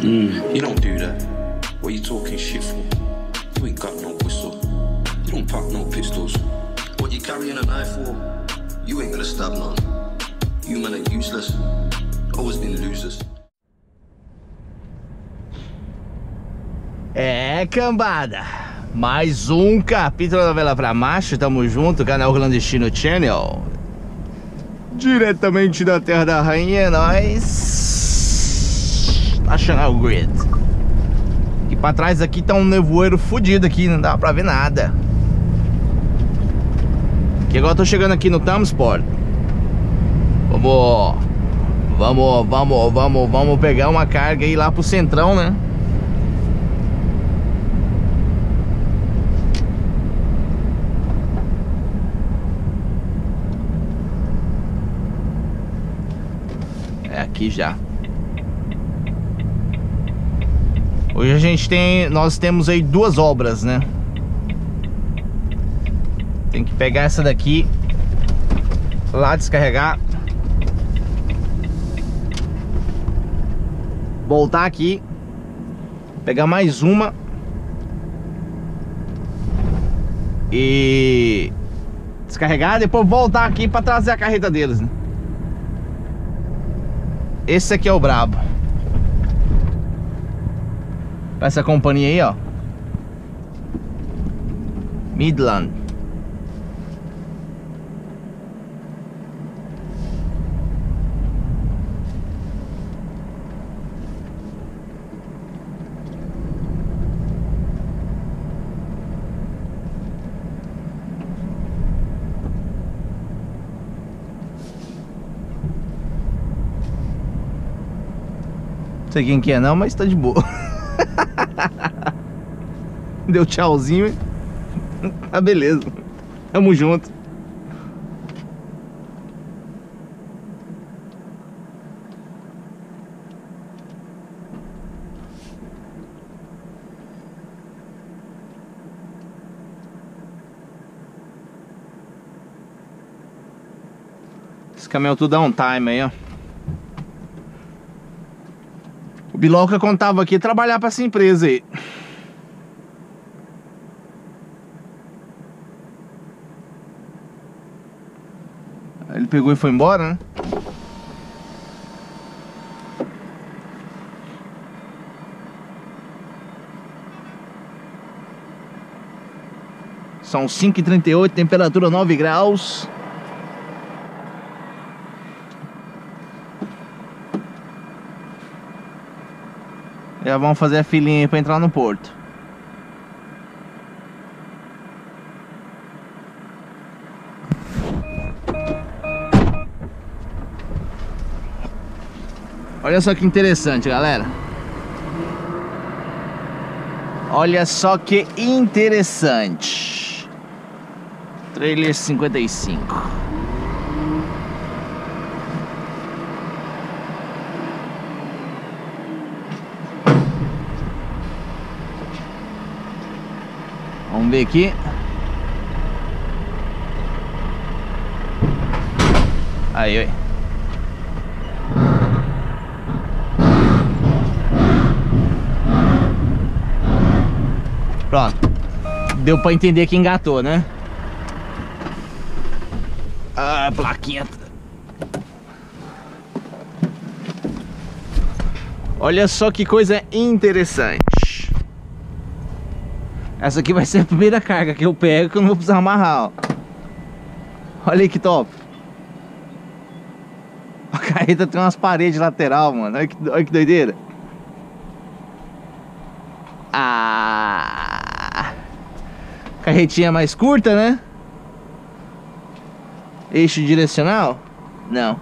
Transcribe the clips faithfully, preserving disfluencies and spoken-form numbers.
Mm, you don't do that. What are you talking shit for? You ain't got no whistle. You don't pop no pistols. What you carrying a knife for? You ain't gonna stab none. You men are useless. Always been losers. É, cambada, mais um capítulo da novela pra macho. Tamo junto, canal Clandestino Channel, diretamente da Terra da Rainha. É nóis. National Grid. E pra trás aqui tá um nevoeiro fudido aqui, não dá pra ver nada. Que agora eu tô chegando aqui no Thamesport. Vamos, vamos, vamos, vamos, vamos pegar uma carga e ir lá pro centrão, né? É aqui já. Hoje a gente tem, nós temos aí duas obras, né? Tem que pegar essa daqui, lá descarregar, voltar aqui, pegar mais uma e descarregar, depois voltar aqui para trazer a carreta deles, né? Esse aqui é o brabo. Pra essa companhia aí, ó, Midland. Não sei quem que é não, mas tá de boa. Deu tchauzinho. Tá beleza. Tamo junto. Esse caminhão tudo dá um time aí, ó. O Biloca contava aqui trabalhar pra essa empresa aí. Ele pegou e foi embora, né? São cinco e trinta e oito, temperatura nove graus. Já vamos fazer a filinha aí pra entrar no porto. Olha só que interessante, galera. Olha só que interessante. Trailer cinquenta e cinco. Vamos ver aqui. Aí, aí. Pronto. Deu pra entender que engatou, né? Ah, plaquinha. Olha só que coisa interessante. Essa aqui vai ser a primeira carga que eu pego, que eu não vou precisar amarrar, ó. Olha aí que top. A carreta tem umas paredes lateral, mano. Olha que, olha que doideira. Ah, carretinha mais curta, né? Eixo direcional? Não.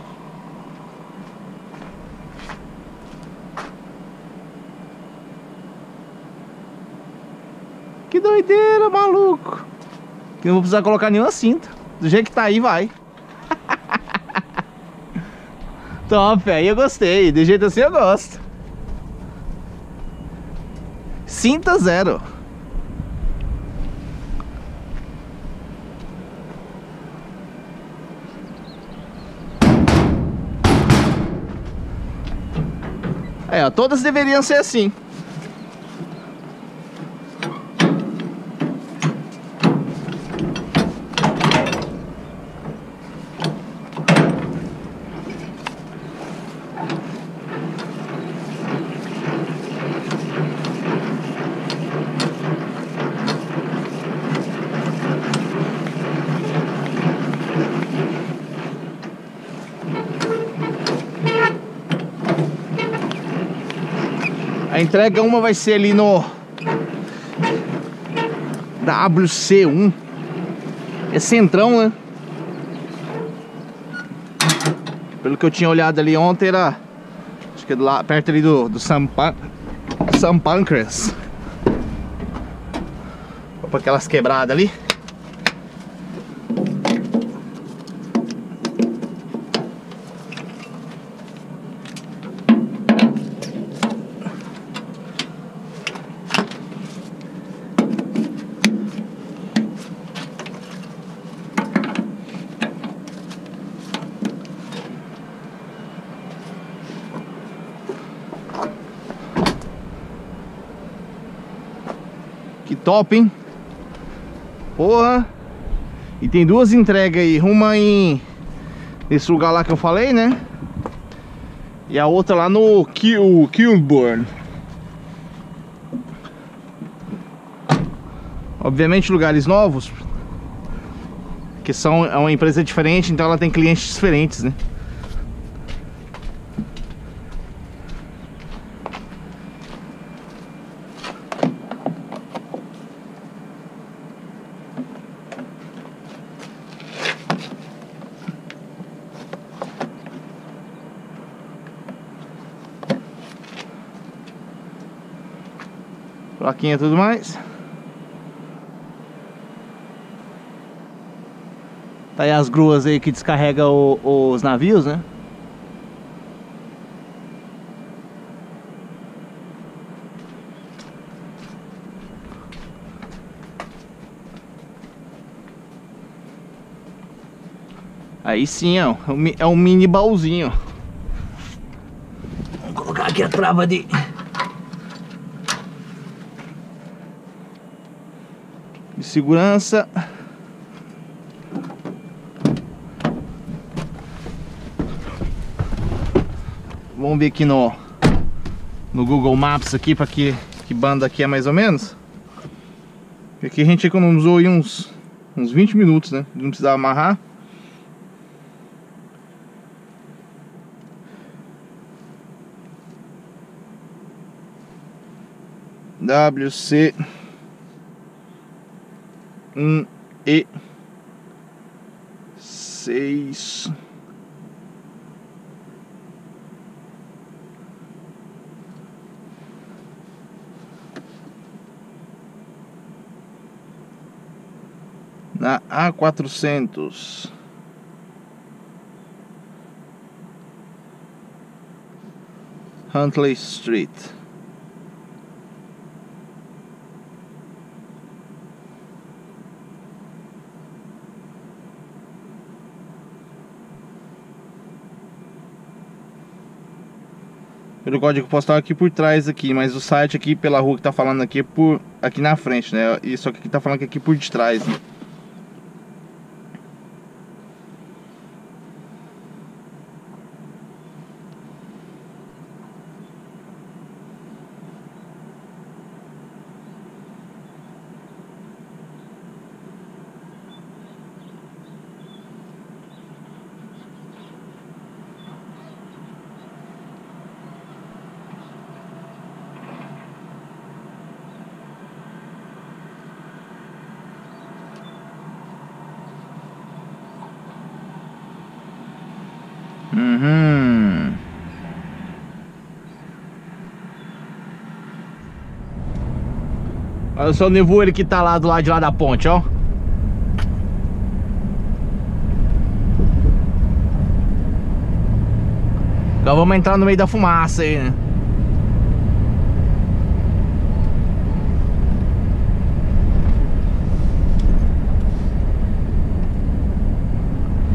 Que doideira, maluco. Que não vou precisar colocar nenhuma cinta. Do jeito que tá aí, vai. Top, aí eu gostei. De jeito assim eu gosto. Cinta zero. É, ó, todas deveriam ser assim. A entrega uma vai ser ali no W C um. É centrão, né? Pelo que eu tinha olhado ali ontem, era acho que é lá perto ali do, do São Pancras. Opa, aquelas quebradas ali. Que top, hein? Porra! E tem duas entregas aí, uma em nesse lugar lá que eu falei, né? E a outra lá no Kill, Kilburn. Obviamente lugares novos, que são é uma empresa diferente, então ela tem clientes diferentes, né? Plaquinha e tudo mais. Tá aí as gruas aí que descarrega o, os navios, né? Aí sim, ó, é um mini baúzinho. Vamos colocar aqui a trava de... de segurança. Vamos ver aqui no no Google Maps aqui para que que banda aqui é mais ou menos. Aqui a gente economizou aí uns uns vinte minutos, né? Não precisava amarrar. W C um E seis na A quatrocentos. Huntley Street. Pelo código postal aqui por trás aqui, mas o site aqui pela rua que tá falando aqui é por aqui na frente, né? E só que aqui tá falando que aqui por detrás, né? Uhum. Olha só o nevoeiro que tá lá do lado de lá da ponte, ó. Agora vamos entrar no meio da fumaça aí, né?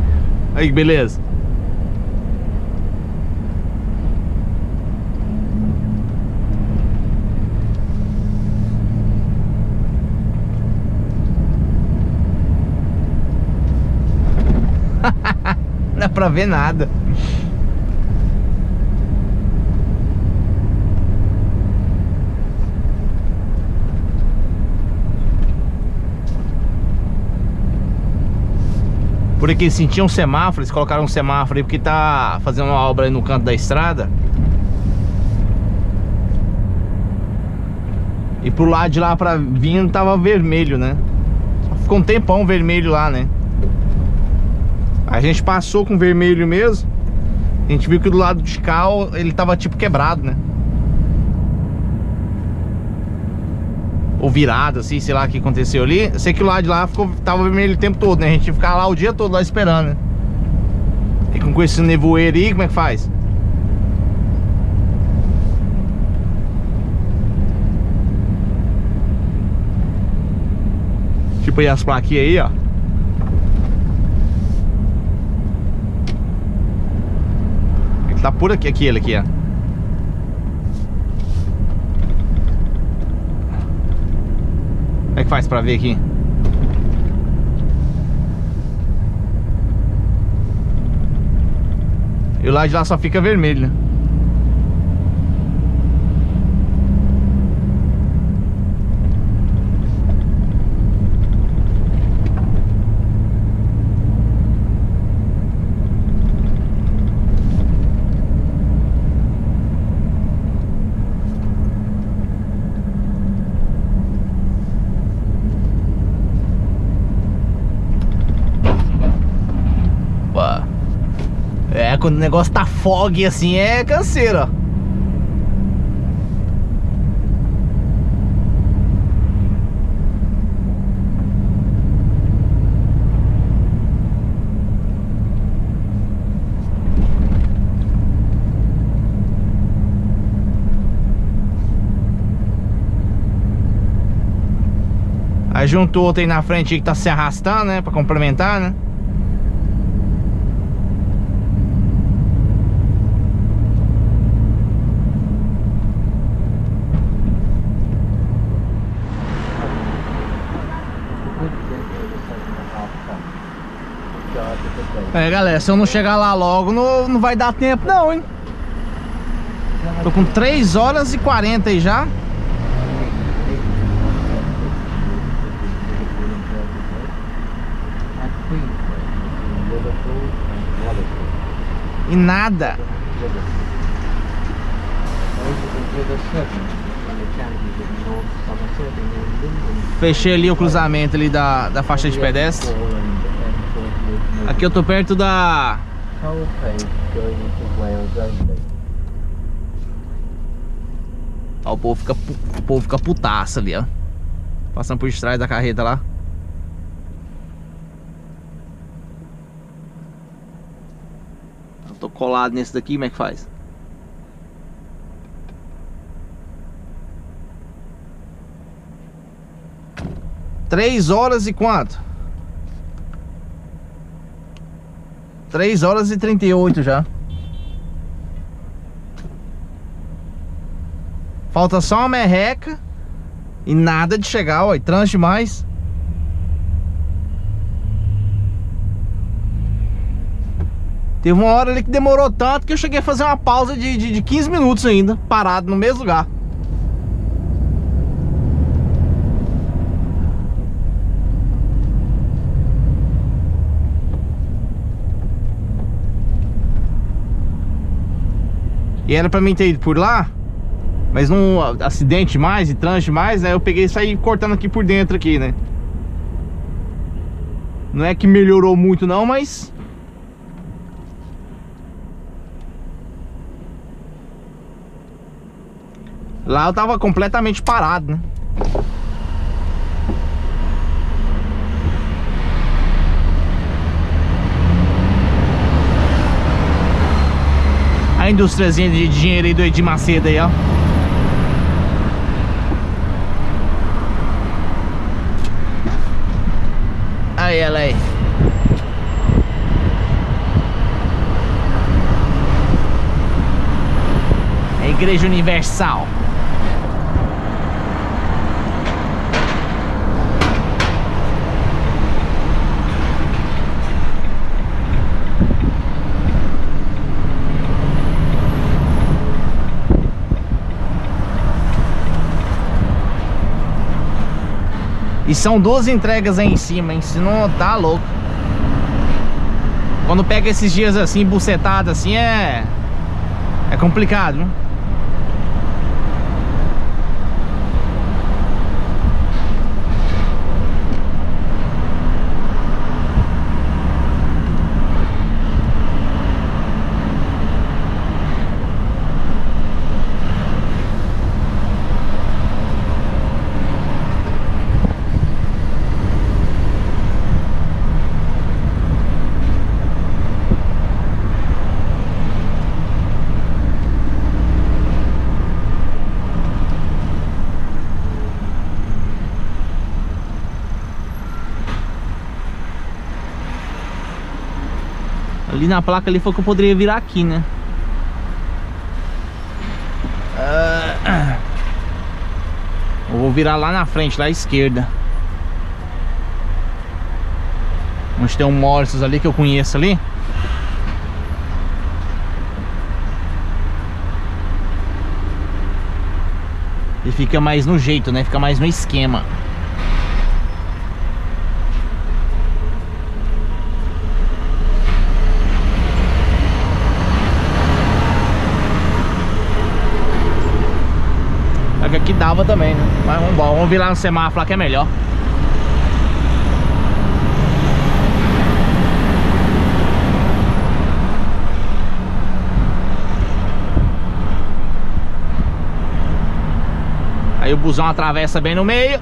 Aí que beleza. dá pra ver nada. Por aqui sentia um semáforo, eles colocaram um semáforo aí porque tá fazendo uma obra aí no canto da estrada. E pro lado de lá pra vir tava vermelho, né? Ficou um tempão vermelho lá, né? A gente passou com vermelho mesmo. A gente viu que do lado de cá ele tava tipo quebrado, né? Ou virado, assim, sei lá o que aconteceu ali. Eu sei que o lado de lá ficou, tava vermelho o tempo todo, né? A gente ia ficar lá o dia todo lá esperando, né? E com esse nevoeiro aí, como é que faz? Tipo aí as plaquinhas aí, ó. Ele tá por aqui, aquele aqui, ó. Como é que faz pra ver aqui? E o lado de lá só fica vermelho, né? É, quando o negócio tá fog assim é canseiro, ó. Aí juntou outro aí na frente que tá se arrastando, né? Pra complementar, né? É, galera, se eu não chegar lá logo, não, não vai dar tempo não, hein? Tô com três horas e quarenta aí já. E nada. Fechei ali o cruzamento ali da, da faixa de pedestre. Aqui eu tô perto da... Ó, o povo fica, o povo fica putaço ali, ó. Passando por trás da carreta lá. Eu tô colado nesse daqui, como é que faz? Três horas e quanto? Três horas e trinta e oito já. Falta só uma merreca e nada de chegar, ó, trânsito demais. Teve uma hora ali que demorou tanto que eu cheguei a fazer uma pausa de, de, de quinze minutos ainda, parado no mesmo lugar. E era pra mim ter ido por lá, mas não acidente mais e trânsito mais, né? Eu peguei e saí cortando aqui por dentro aqui, né? Não é que melhorou muito não, mas... lá eu tava completamente parado, né? A indústriazinha de dinheiro aí do Edir Macedo aí, ó. Aí ela aí. É a Igreja Universal. E são duas entregas aí em cima, hein? Se não tá louco. Quando pega esses dias assim, bucetado assim, é... É complicado, viu? Ali na placa ali foi que eu poderia virar aqui, né? Uh, eu vou virar lá na frente, lá à esquerda. Onde tem um Morris ali que eu conheço ali. E fica mais no jeito, né? Fica mais no esquema. Aqui dava também, né? Mas vamos embora, vamos virar no semáforo lá que é melhor. Aí o busão atravessa bem no meio.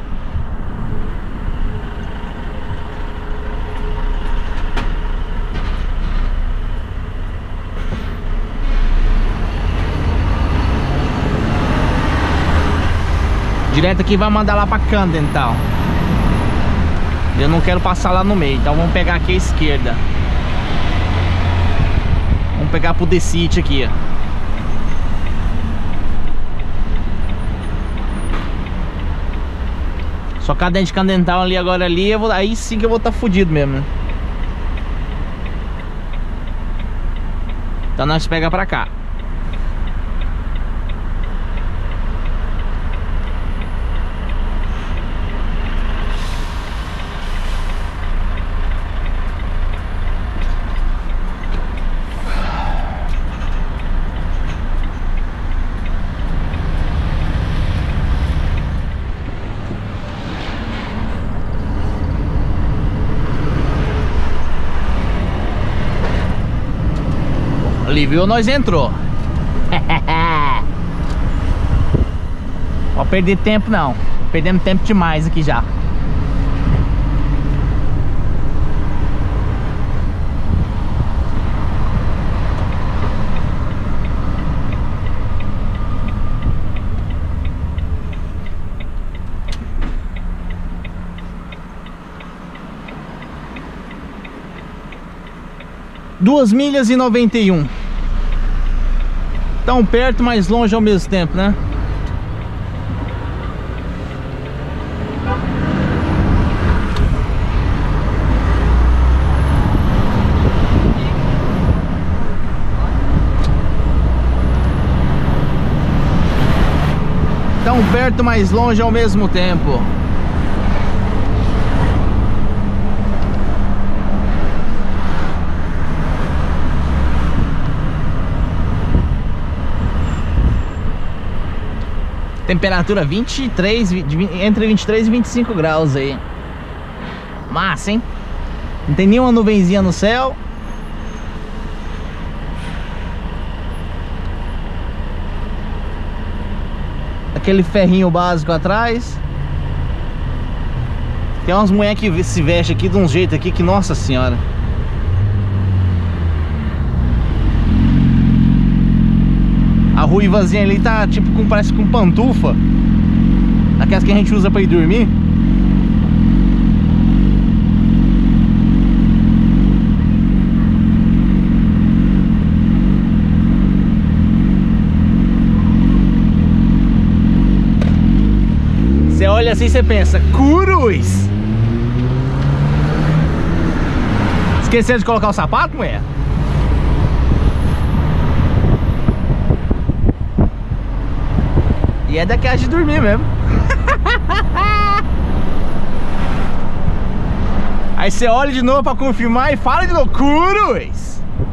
Direto aqui vai mandar lá pra Camden e tal. Eu não quero passar lá no meio, então vamos pegar aqui a esquerda. Vamos pegar pro The City aqui, ó. Só que dentro de Camden Town ali agora ali, eu vou, aí sim que eu vou estar tá fudido mesmo, né? Então nós pega pra cá. Ali, viu? Nós entrou. Pode perder tempo não. Perdemos tempo demais aqui já. Duas milhas e noventa e um. Tão perto, mas longe ao mesmo tempo, né? Tão perto, mas longe ao mesmo tempo. Temperatura vinte e três, entre vinte e três e vinte e cinco graus aí. Massa, hein? Não tem nenhuma nuvenzinha no céu. Aquele ferrinho básico atrás. Tem umas mulheres que se vestem aqui de um jeito aqui que, nossa senhora. A ruivazinha ali tá tipo com, parece com pantufa. Aquelas que a gente usa pra ir dormir. Você olha assim e você pensa, cruz! Esqueceu de colocar o sapato, mulher? E é daquelas de dormir mesmo. Aí você olha de novo pra confirmar e fala de loucuras.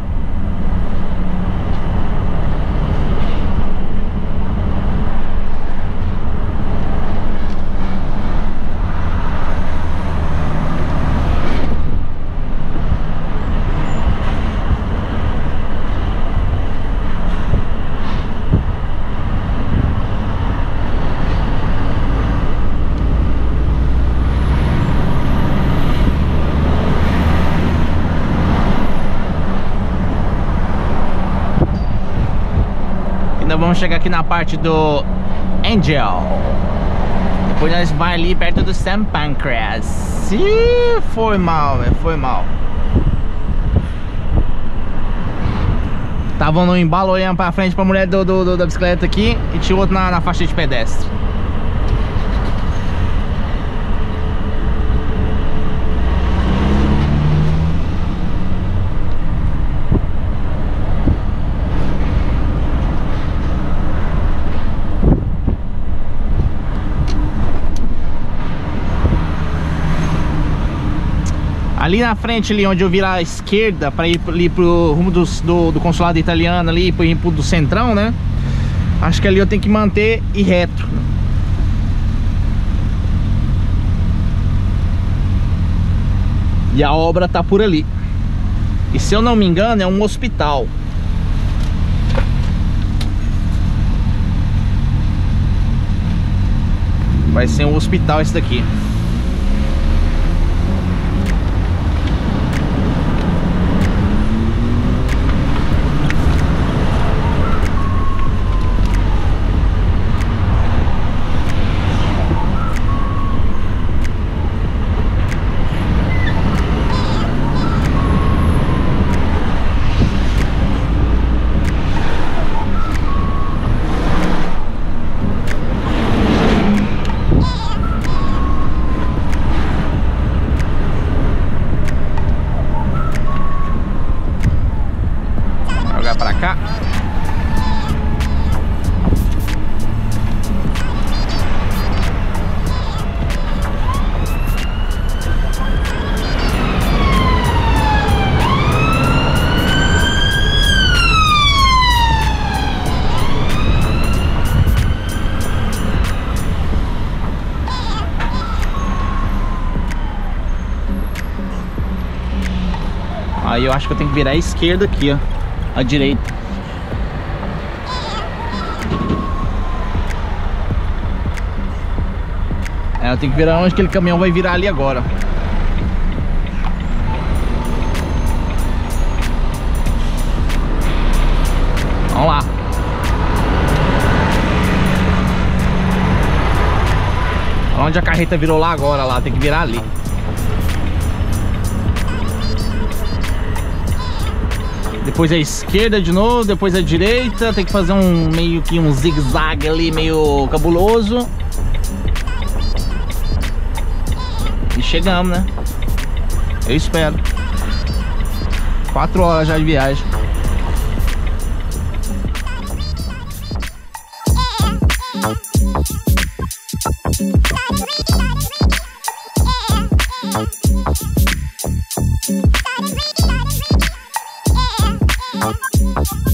Vamos chegar aqui na parte do Angel. Depois nós vamos ali perto do Saint Pancras. Ih, foi mal, véio, foi mal. Tava no embalo olhando pra frente pra mulher do, do, do, da bicicleta aqui e tinha outro na, na faixa de pedestre. Ali na frente, ali onde eu viro à esquerda para ir ali pro rumo do, do, do consulado italiano ali, pro, pro do centrão, né? Acho que ali eu tenho que manter e reto. E a obra tá por ali. E se eu não me engano é um hospital. Vai ser um hospital esse daqui. Pra cá. Aí eu acho que eu tenho que virar à esquerda aqui, ó. À direita. É, eu tenho que virar onde aquele caminhão vai virar ali agora. Vamos lá. Onde a carreta virou lá agora, lá, tem que virar ali. Depois a esquerda de novo, depois a direita. Tem que fazer um meio que um zigue-zague ali, meio cabuloso. E chegamos, né? Eu espero. Quatro horas já de viagem. Yeah.